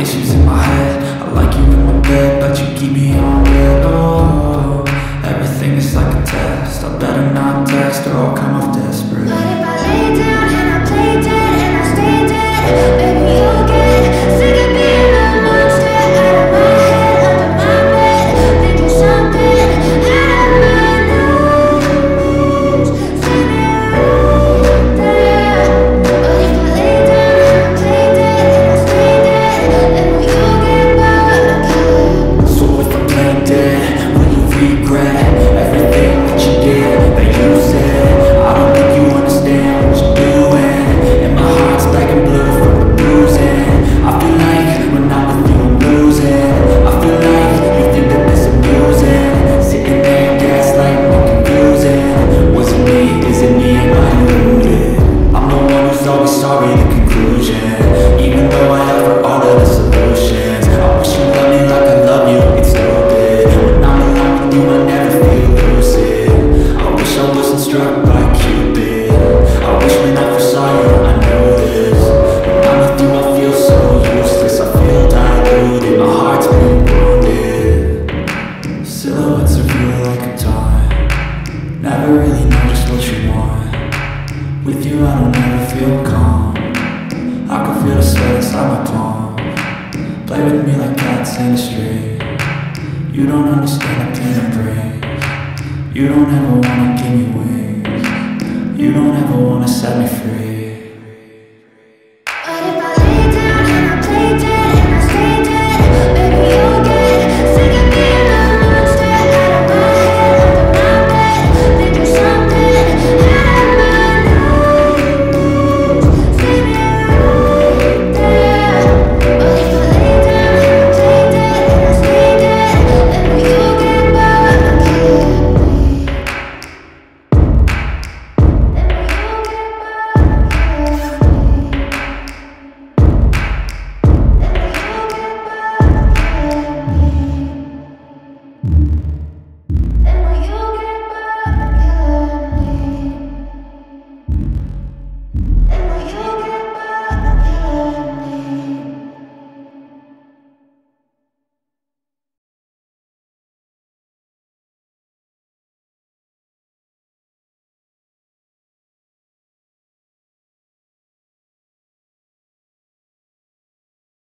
issues in my head. I like you in my bed, but you keep me on red. Oh, everything is like a test. I better not text or I'll come off desperate. But if I lay down and I play dead and I stay dead, baby, you'll get sick of being a monster. Out of my head, under my bed, thinking something out of my nose. See me right there. But if I lay down and I play dead and I stay dead, then will you get bored again? So if I play dead, will you regret everything that you did, that you said? I don't think you understand what you're doing, and my heart's black and blue from the bruising. I feel like when I'm with you I'm losing. I feel like you think that this amusing, sitting there gaslighting and confusing. Was it me? Is it me? Am I deluded? I'm the one who's always sorry, the conclusion, even though I offer all of the solutions. I wish you loved me like I love you, it's stupid. When I'm alone with you I never feel lucid. I wish I wasn't struck by Cupid. I wish when I first saw you I knew this. When I'm with you I feel so useless. I feel diluted, my heart's been wounded. Silhouettes of you are like a taunt. Never really know just what you want. With you I don't ever feel calm. I can feel the sweat inside my palm. Play with me like cats in the street. You don't understand the pain it brings. You don't ever wanna give me wings. You don't ever wanna set me free.